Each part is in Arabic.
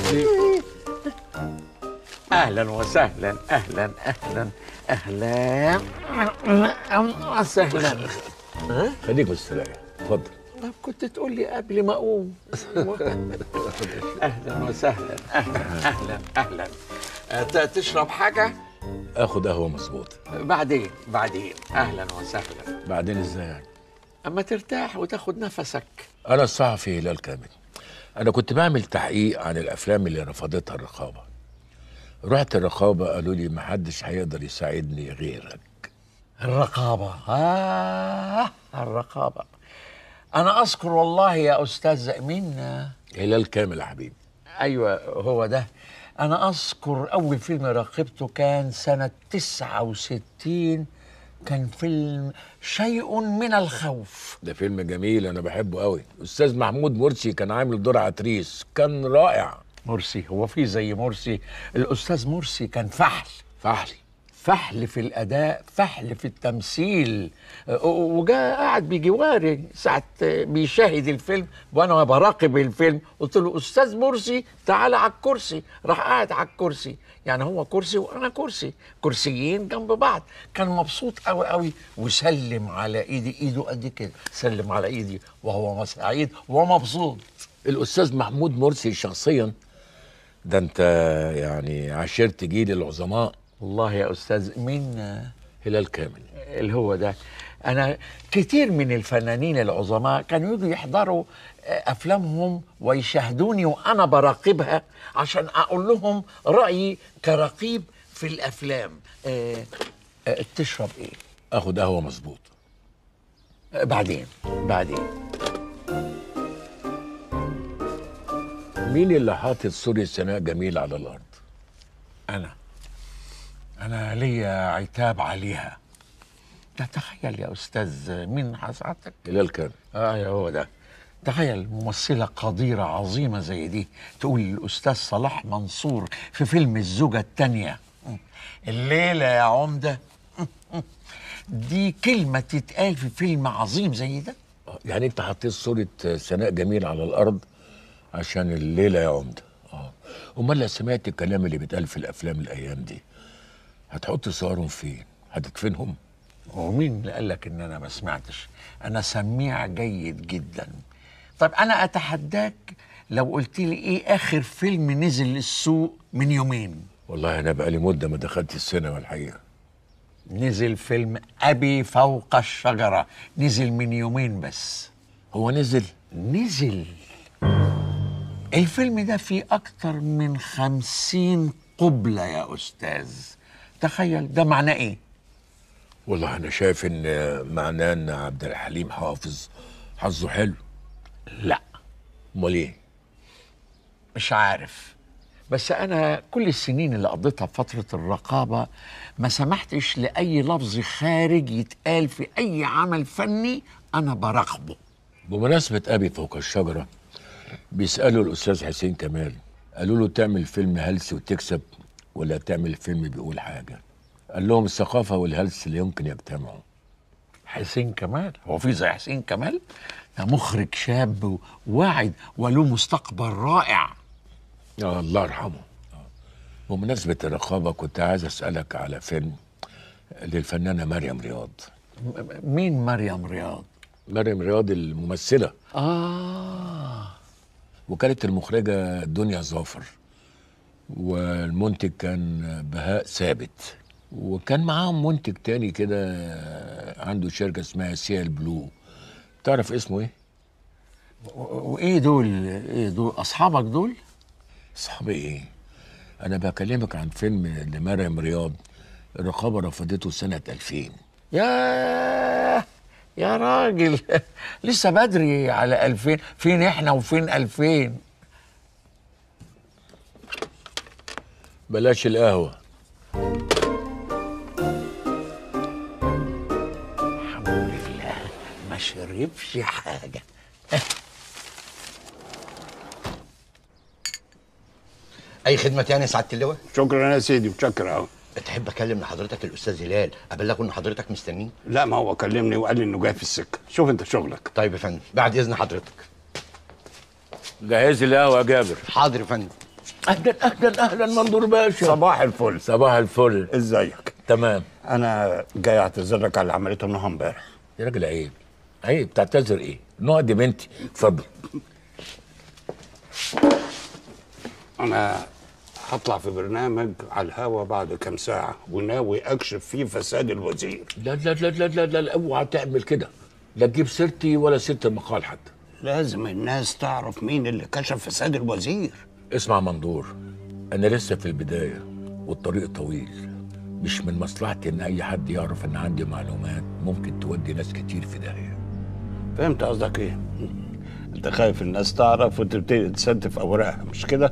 اهلا وسهلا، اهلا اهلا اهلا وسهلا. خليك مستريح، اتفضل. طب كنت تقول لي قبل ما اقوم. اهلا وسهلا، اهلا اهلا اهلا. تشرب حاجه؟ اخد قهوه مظبوط. بعدين اهلا وسهلا. بعدين ازاي يعني؟ اما ترتاح وتاخد نفسك. انا الصحفي هلال كامل. انا كنت بعمل تحقيق عن الافلام اللي رفضتها الرقابه. رحت الرقابه قالوا لي محدش هيقدر يساعدني غيرك. الرقابه، الرقابه. انا اذكر والله يا استاذ مين؟ هلال كامل يا حبيبي. ايوه هو ده. انا اذكر اول فيلم راقبته كان سنه 69، كان فيلم شيء من الخوف. ده فيلم جميل انا بحبه قوي. استاذ محمود مرسي كان عامل دور عتريس، كان رائع. مرسي؟ هو في زي مرسي؟ الاستاذ مرسي كان فحل في الاداء، فحل في التمثيل. وجاء قاعد بجواري ساعه بيشاهد الفيلم وانا براقب الفيلم، قلت له استاذ مرسي تعالى على الكرسي. راح قاعد على الكرسي، يعني هو كرسي وانا كرسي، كرسيين جنب بعض. كان مبسوط قوي قوي وسلم على ايده قد كده، سلم على ايدي وهو سعيد ومبسوط. الاستاذ محمود مرسي شخصيا ده انت يعني عشرت جيل العظماء. والله يا استاذ مين؟ هلال كامل. اللي هو ده. انا كتير من الفنانين العظماء كانوا يجوا يحضروا افلامهم ويشاهدوني وانا براقبها عشان اقول لهم رايي كرقيب في الافلام. تشرب ايه؟ اخد قهوه مظبوط. بعدين. مين اللي حاطط صورة سناء جميل على الارض؟ انا ليا عتاب عليها. تخيل يا استاذ مين حضرتك؟ هلال كامل. هو ده. تخيل ممثلة قديرة عظيمة زي دي تقول للأستاذ صلاح منصور في فيلم الزوجة التانية الليلة يا عمدة. دي كلمة تتقال في فيلم عظيم زي ده؟ يعني انت حطيت صورة سناء جميل على الارض عشان الليلة يا عمدة. امال لو سمعت الكلام اللي بيتقال في الافلام الايام دي هتحط صورهم فين؟ هتدفنهم؟ ومين اللي قال لك ان انا ما سمعتش؟ انا سميع جيد جدا. طب انا اتحداك لو قلت لي ايه اخر فيلم نزل السوق من يومين؟ والله انا بقالي مده ما دخلت السينما الحقيقه. نزل فيلم ابي فوق الشجره، نزل من يومين بس. هو نزل الفيلم ده فيه اكتر من 50 قبلة يا استاذ. تخيل ده معناه ايه؟ والله انا شايف ان معناه ان عبد الحليم حافظ حظه حلو. لا. امال ايه؟ مش عارف، بس انا كل السنين اللي قضيتها في فترة الرقابة ما سمحتش لاي لفظ خارج يتقال في اي عمل فني انا براقبه. بمناسبة ابي فوق الشجرة، بيسألوا الاستاذ حسين كمال، قالوا له تعمل فيلم هلس وتكسب ولا تعمل فيلم بيقول حاجة؟ قال لهم الثقافة والهلس اللي يمكن يجتمعوا. حسين كمال؟ هو في زي حسين كمال؟ ده مخرج شاب واعد وله مستقبل رائع. الله يرحمه. بمناسبة الرقابة كنت عايز أسألك على فيلم للفنانة مريم رياض. مين مريم رياض؟ مريم رياض الممثلة. وكانت المخرجة دنيا ظافر، والمنتج كان بهاء ثابت، وكان معاهم منتج تاني كده عنده شركة اسمها سيال بلو. تعرف اسمه ايه؟ وايه دول؟ ايه دول اصحابك دول؟ اصحابي ايه؟ انا بكلمك عن فيلم لمريم رياض الرقابة رفضته سنة 2000. يا راجل لسه بدري على 2000. فين احنا وفين 2000؟ بلاش القهوة. الحمد لله ما شربش حاجة. اي خدمه تاني سعاده اللواء؟ شكرا يا سيدي، متشكر اهو. تحب اكلم لحضرتك الاستاذ هلال ابلغه ان حضرتك مستنيه؟ لا، ما هو كلمني وقال لي انه جاي في السكه. شوف انت شغلك. طيب يا فندم، بعد اذن حضرتك. جهز لي القهوة يا جابر. حاضر يا فندم. اهلا اهلا اهلا منظور باشا. صباح الفل. صباح الفل. ازيك؟ تمام. انا جاي اعتذر لك على اللي عملته النهارده امبارح. يا راجل عيب عيب، تعتذر ايه؟ نقعد يا بنتي، اتفضل. انا هطلع في برنامج على الهوا بعد كام ساعه وناوي اكشف فيه فساد الوزير. لا لا لا لا لا لا، اوعى تعمل كده، لا تجيب سيرتي ولا سيره المقال حتى. لازم الناس تعرف مين اللي كشف فساد الوزير. اسمع منظور، انا لسه في البدايه والطريق طويل، مش من مصلحتي ان اي حد يعرف ان عندي معلومات ممكن تودي ناس كتير في داهيه. فهمت قصدك ايه؟ انت خايف الناس تعرف وتبتدي تستف اوراقها، مش كده؟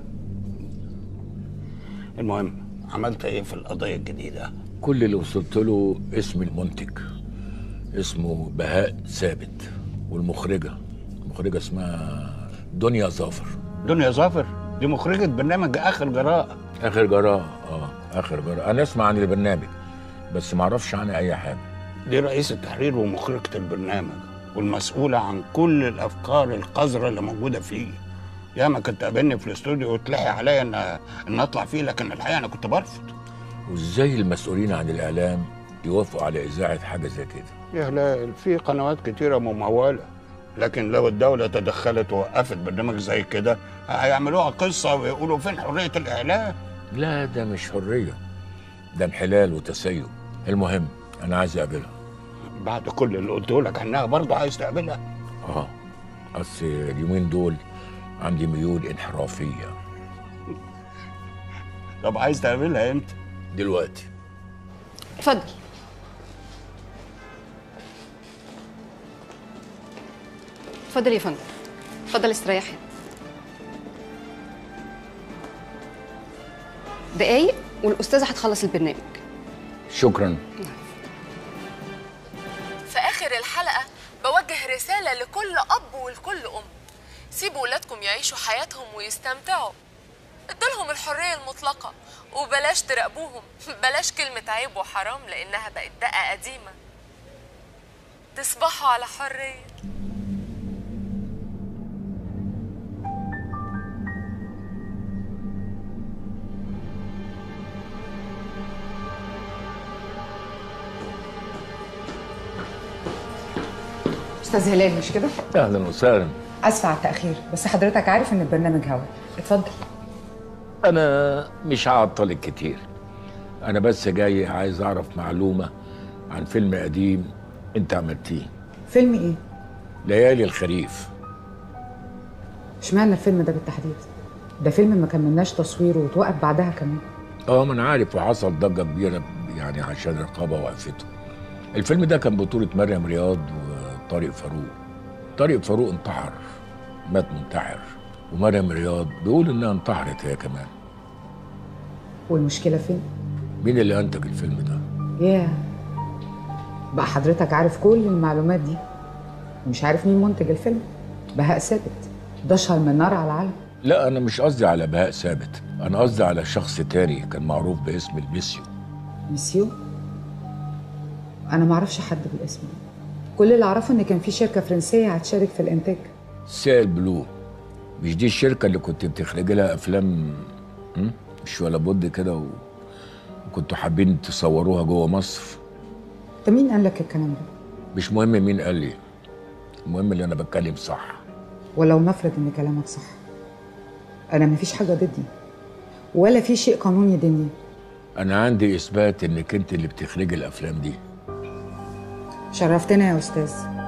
المهم، عملت ايه في القضيه الجديده؟ كل اللي وصلت له اسم المنتج، اسمه بهاء ثابت، المخرجه اسمها دنيا ظافر. دنيا ظافر دي مخرجة برنامج آخر جراء. آخر جراء، آخر جراء. أنا أسمع عن البرنامج بس ما أعرفش عنه أي حاجة. دي رئيس التحرير ومخرجة البرنامج والمسؤولة عن كل الأفكار القذرة اللي موجودة فيه. ياما كنت قابلني في الاستوديو وتلحي عليا إن أطلع فيه، لكن الحقيقة أنا كنت برفض. وإزاي المسؤولين عن الإعلام يوافقوا على إذاعة حاجة زي كده؟ يا هلال، في قنوات كتيرة ممولة، لكن لو الدولة تدخلت ووقفت برنامج زي كده هيعملوها قصة ويقولوا فين حرية الإعلام؟ لا، ده مش حرية، ده انحلال وتسيب. المهم أنا عايز أقابلها. بعد كل اللي قلته لك عنها برضه عايز تقابلها؟ أصل اليومين دول عندي ميول انحرافية. طب عايز تقابلها امتى؟ دلوقتي. اتفضل. اتفضل يا فندم، اتفضل استريحي. دقايق والأستاذة هتخلص البرنامج. شكرا. في آخر الحلقة بوجه رسالة لكل أب ولكل أم: سيبوا ولادكم يعيشوا حياتهم ويستمتعوا، ادولهم الحرية المطلقة وبلاش تراقبوهم. بلاش كلمة عيب وحرام لأنها بقت دقة قديمة. تصبحوا على حرية. استاذ هلال مش كده؟ أهلا وسهلا. اسفه على التاخير، بس حضرتك عارف ان البرنامج هوا. اتفضل. أنا مش هعطلك كتير، أنا بس جاي عايز أعرف معلومة عن فيلم قديم أنت عملتيه. فيلم ايه؟ ليالي الخريف. اشمعنى الفيلم ده بالتحديد؟ ده فيلم ما كملناش تصويره وتوقف بعدها كمان. ما أنا عارف، وحصل ضجة كبيرة يعني عشان الرقابة وقفته. الفيلم ده كان بطولة مريم رياض وطارق فاروق. طارق فاروق انتحر، مات منتحر، ومريم رياض بيقول إنها انتحرت هي كمان. والمشكله فين؟ مين اللي أنتج الفيلم ده؟ ياه، بقى حضرتك عارف كل المعلومات دي ومش عارف مين منتج الفيلم؟ بهاء ثابت، ده اشهر من نار على العالم. لا، أنا مش قصدي على بهاء ثابت، أنا قصدي على شخص تاني كان معروف باسم الميسيو. ميسيو؟ انا ما اعرفش حد بالاسم ده. كل اللي اعرفه ان كان في شركه فرنسيه هتشارك في الانتاج. سيل بلو، مش دي الشركة اللي كنت بتخرجي لها أفلام مش ولا بد كده وكنتوا حابين تصوروها جوه مصر؟ انت مين قال لك الكلام ده؟ مش مهم مين قال لي، المهم اللي أنا بتكلم صح. ولو نفرض ان كلامك صح، انا مفيش حاجه ضدي ولا في شيء قانوني يديني. أنا عندي إثبات إنك أنت اللي بتخرجي الأفلام دي. شرفتنا يا استاذ.